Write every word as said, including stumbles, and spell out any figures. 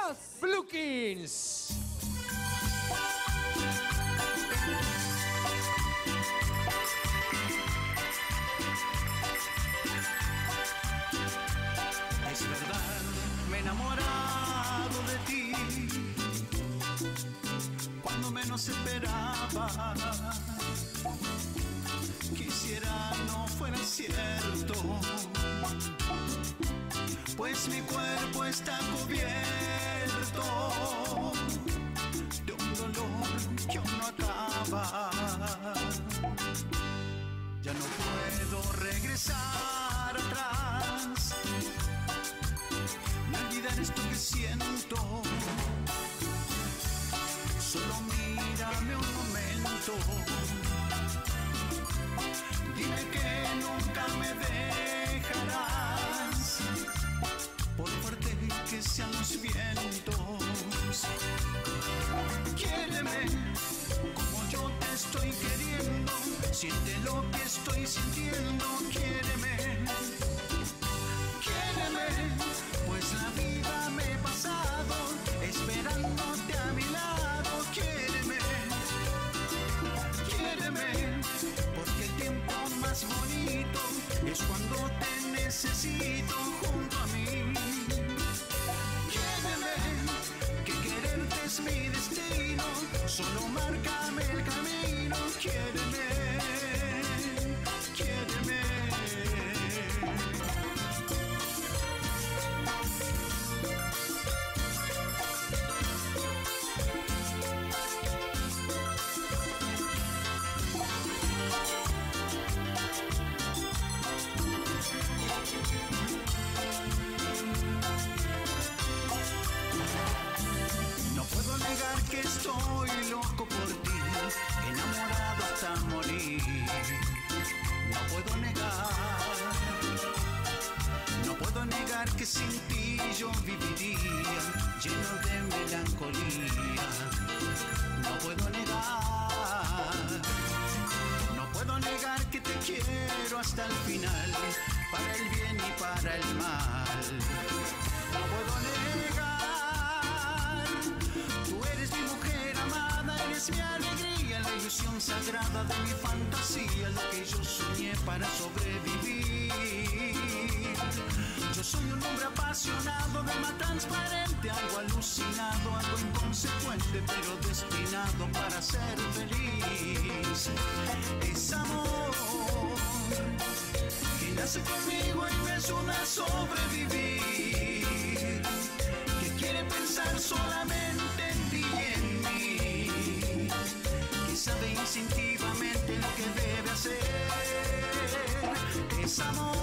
los Bluekins. Es verdad, me he enamorado de ti cuando menos esperaba. Quisiera no fuera cierto, pues mi cuerpo está cubierto de un dolor que aún no acaba. Ya no puedo regresar atrás, ni olvidar esto que siento. Solo mírame un momento, dime que nunca me dejarás, por fuerte que sean los vientos. Quiéreme como yo te estoy queriendo, siente lo que estoy sintiendo. Quiéreme, quiéreme, pues la vida me he pasado esperándote a mi lado. Quiéreme, quiéreme, porque el tiempo más bonito es cuando te necesito junto a mí. Quiéreme, que quererte es mi destino, solo márcame el camino. Quiéreme, quiéreme. Que estoy loco por ti, enamorado hasta morir. No puedo negar, no puedo negar que sin ti yo viviría lleno de melancolía. No puedo negar, no puedo negar que te quiero hasta el final, para el bien y para el mal. No puedo negar, es mi alegría, la ilusión sagrada de mi fantasía, lo que yo soñé para sobrevivir. Yo soy un hombre apasionado, de alma transparente, algo alucinado, algo inconsecuente, pero destinado para ser feliz. Es amor que nace conmigo y me ayuda a sobrevivir, que quiere pensar solamente en ti y en mí, que sabe instintivamente lo que debe hacer. Es amor